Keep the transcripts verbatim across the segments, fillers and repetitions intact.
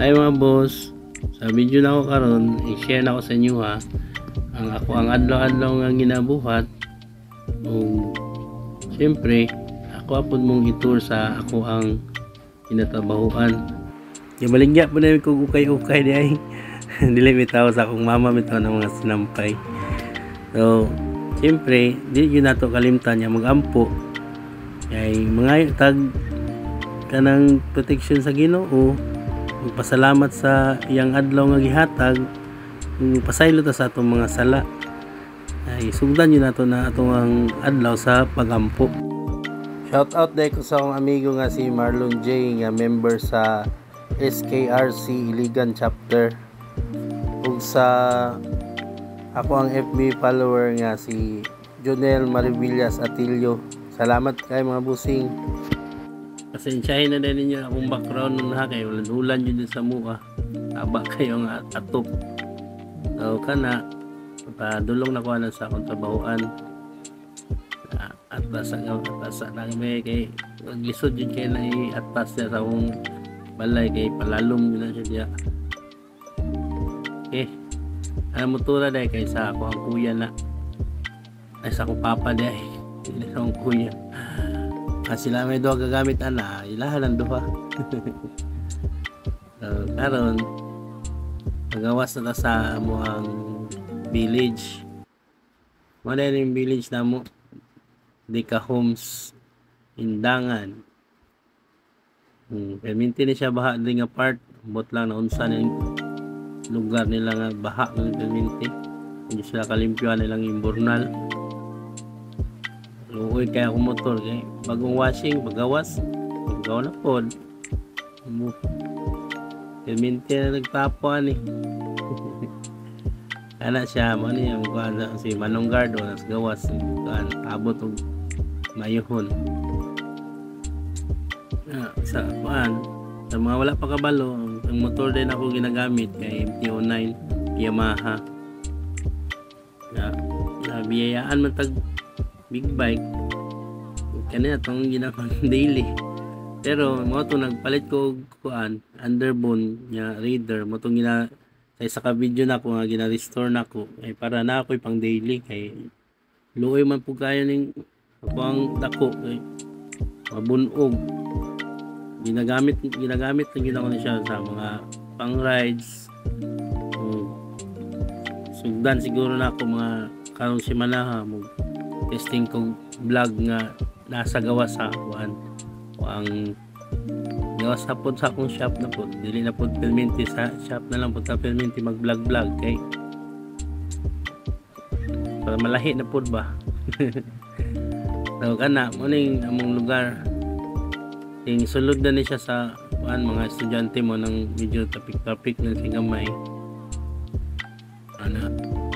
Ay mga boss, sa video na ako karon, i-share na ako sa inyo ha. Ang ako ang adlaw-adlaw nga ginabuhat. O syempre, ako apod mong itur sa ako ang kinatrabahuan. Ibaligya po na ko ukay-ukay di ay. Dili bitaw sa akong mama bitaw ng mga sinampay. So, syempre, di yun nato kalimtan niya mag-ampo. Kay mga tag kanang protection sa Ginoo. Magpasalamat sa iyang adlaw nga gihatag, pasaylo ta sa atong mga sala. Ay sugdan yun nato na atong ang adlaw sa pagampo. Shout out day ko sa akong amigo nga si Marlon J nga member sa S K R C Iligan chapter. Ug sa ako ang F B follower nga si Jonel Marivillas Atilio. Salamat kay mga busing. Pasensyahin na din ninyo akong background nun ha, kayo ulan yun din sa mua, taba kayo nga atop. So kana padulong na ko na sa akong trabahoan atas ang atas na may kay lisod yun kayo na i-atas niya sa akong balay kay palalom yun na siya diya. Okay, ano motora dahil kay sa ako ang kuya na ay sa akong papa dahil hindi sa akong kuya. Kasi sila may doha gagamit ana, ilahan ang doha. So, karon magawas na ta sa mo ang village. Mo na yung village na mo. Dika Homes Indangan. Hmm, perminti ni siya baha din nga part, bot lang na unsa na lugar nila nga baha ng perminti. Hindi sila kalimpyuan nilang imburnal. Luoy kaya akong motor kay bagong washing, pagawas pagawa na pod mo perminti na nagtapuan eh. Kana siya mo ni yung kuha si Manong Gardo nas gawas kan abot og mayuhon ah, sa kuan sa mga wala pa kabalo ang motor din ako ginagamit kay M T oh nine Yamaha na nabiyayaan man tag big bike kanina itong ginapang daily pero mo ito nagpalit ko kuan underbone nya Raider mo itong gina kay sa ka video na ko nga gina-restore na ko ay para na ako pang daily kay luoy man po kayo ning ako ang dako kay mabunog ginagamit ginagamit lang gina ko na siya sa mga pang rides um, sugdan siguro na ako mga karong simana mo testing kong vlog nga nasa gawa sa kuan o ang gawa sa pod sa akong shop na pod dili na pod perminti sa shop na lang pod ta perminti mag vlog vlog kay para malahi na pod ba. So kana mo ning among lugar ting sulod na ni siya sa kuan mga estudyante mo ng video topic topic ng singamay ana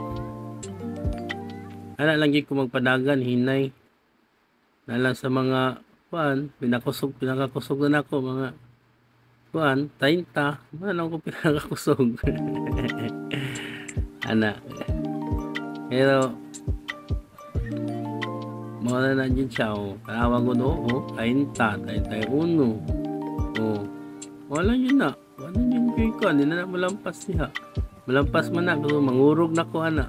ana lang gyud ko magpadagan hinay na lang sa mga kuan pinakusog pinakakusog na ako mga kuan tainta man ko pinakakusog ana pero mo na na dyan siya o tawag ko do o tainta tainta uno o wala yun na wala yun kay ko hindi na malampas niya malampas man na pero mangurog na ko ana.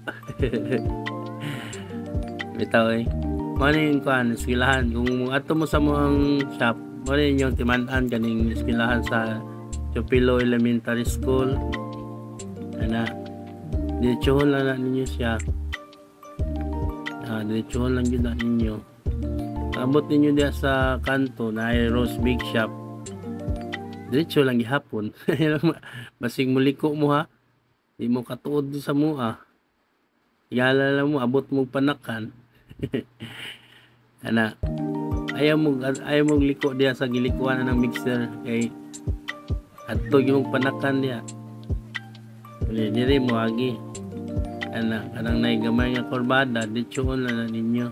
Bitaw eh. Mano yung kuhan, eskilahan. Kung ato mo sa mga shop, mano yung timanaan kaning eskilahan sa Chupilo Elementary School. Ana, diretsuhon lang na ninyo siya. Ah, diretsuhon lang yun na ninyo. Abot ninyo diya sa kanto na ay Rose Big Shop. Diretso lang gihapon. Basig muliko mo ha. Di mo katuod sa mua. Yala lang mo, abot mo panakan. Ana ayaw mo ayaw mo liko diya sa gilikuan ng mixer kay adto yung panakan diya dili diri mo agi ana kanang nay gamay nga kurbada ditsuon na ninyo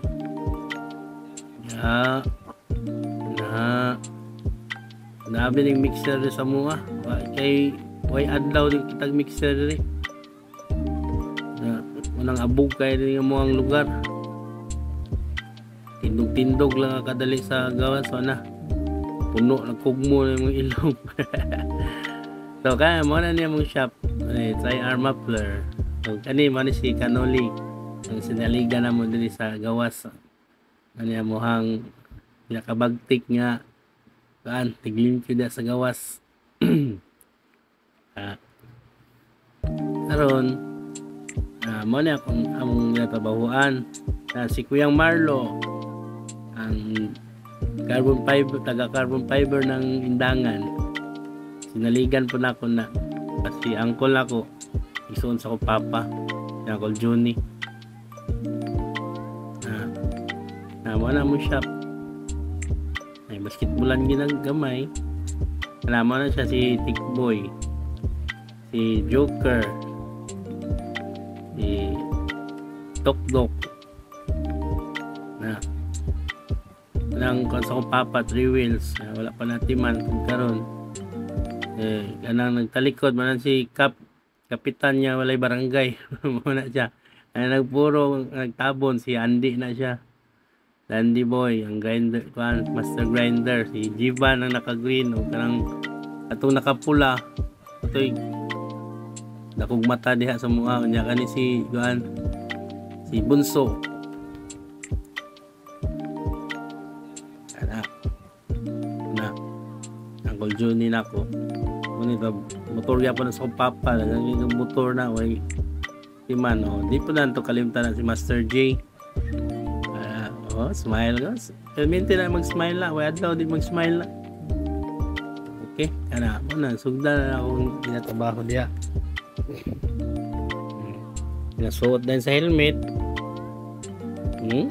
ya na nabi ning mixer sa mua kay way adlaw din kitag mixer diri na unang abog kay rin mo ang lugar tindog-tindog lang kadali sa gawas so na puno nagkugmo na yung ilong So kaya mo na niya mong shop eh, T I R muffler. So kani mo ni si Canoli ang sinaliga na mo din sa gawas. Ano yan mo hang nakabagtik nga kaan tiglim ko sa gawas. ah, Karon ah, mo na akong among natabahuan na si Kuyang Marlo ang carbon fiber, taga carbon fiber ng Indangan. Sinaligan po na ako na kasi angkol ako isuon sa ko papa si Uncle Juni na na mo na mo shop ay basketballan ginagamay alam mo na siya si Tikboy, si Joker, si Tokdok na lang kung sa kong papa three wheels na wala pa natin man kung karon eh kanang nagtalikod manan si Kap kapitan niya walay barangay muna siya ay nagpuro nagtabon si Andy na siya Dandy Boy ang grinder kuan master grinder si Jivan ang naka-green o kanang atong nakapula ito'y dakog mata diha sa mukha niya kani si kuan si Bunso ana na Uncle Juni nako ngunit motor gyapon sa papa naging motor na way si man oh di pa nanto kalimtan na si Master J. Uh, oh smile guys permente na mag-smile na way adlaw di mag-smile na okay ana mo na sugdan na akong ginatrabaho diha nasuot din sa helmet hmm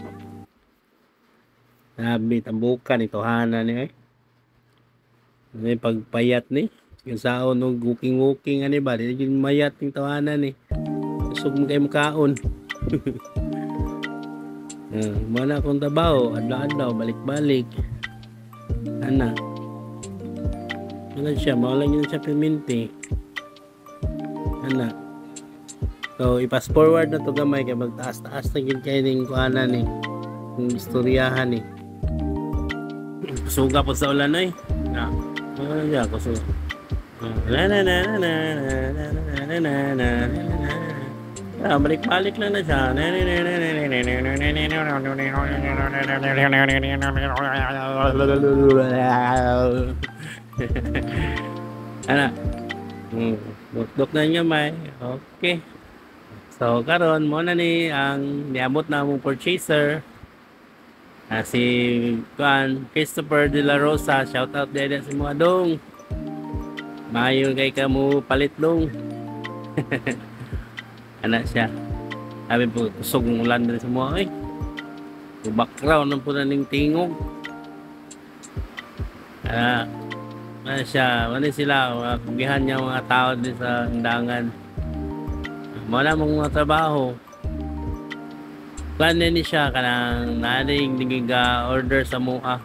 sabi tambukan ito hana ni eh may pagpayat ni yung saon no walking walking ani ba di yung mayat ng tawanan ni usog mo kay makaon uh, mana akong trabaho adlaw-adlaw balik-balik ana ano siya mawala niya siya permente ana so i-pass forward na to gamay kay magtaas-taas na gid kay ning kuanan ni yung istoryahan ni suga po sa ulan ay na ano siya kasi na na na na na na na na na na balik-balik lang na siya ana dok na niya may okay so karon mo na ni ang niabot na mong purchaser ah, si Juan Christopher De La Rosa shout out dede sa mga dong mayo kay ka mo palit dong anak siya sabi po kusog ng ulan din sa mga ay background ng po na ning tingog ah ano siya ano sila mga kugihan niya mga tao din sa undangan mo na mong mga trabaho plan ni siya kanang naning nigiga order sa mua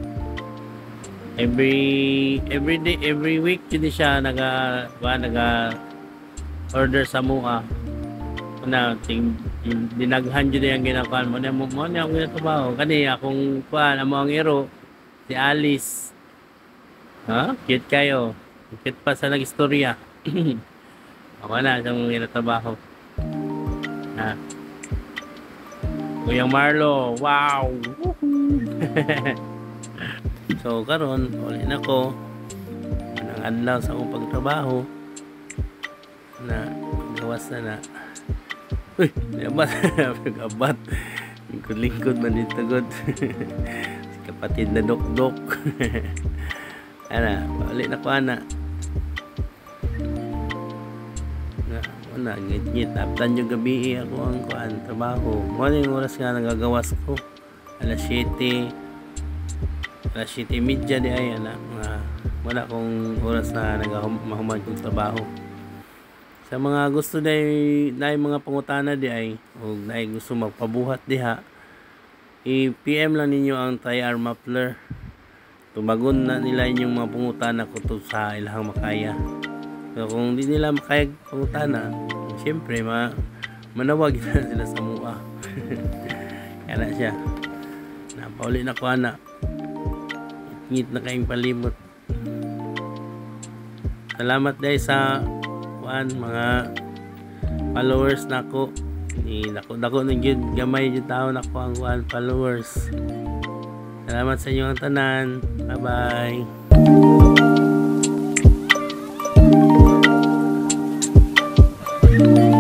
every every day every week hindi siya naga ba naga order sa mua na ting dinaghan jud yang ginakuan mo na mo na ang trabaho kani akong kuan amo ang iro si Alice ha cute kayo cute pa sa nagistorya ako na sa mga trabaho ha Kuyang Marlo wow so karon uli na ko nang adlaw sa akong pagtrabaho na gawas na na uy nabat nabat lingkod-lingkod man dito god si kapatid na dok-dok ana uli na ko ana na na ngit-ngit aptan yung gabi ako ang kuan trabaho mo yung oras nga nagagawas ko alas siyete alas siyete media di ay ana nga wala kong oras na nagahumad kong trabaho sa mga gusto dai dai mga pangutana di ay o dai gusto magpabuhat diha i-P M lang ninyo ang T I R muffler tumagon na nila inyong mga pangutana ko to sa ilang makaya so kung di nila makaya pangutana siyempre ma manawag na sila sa mua kaya siya napauli na ko ana ngit na kayong palimot Salamat dahil sa kuan mga followers nako. Ni nako dako ng gyud gamay jud tawo nako ang kuan followers. Salamat sa inyo ang tanan. Bye bye.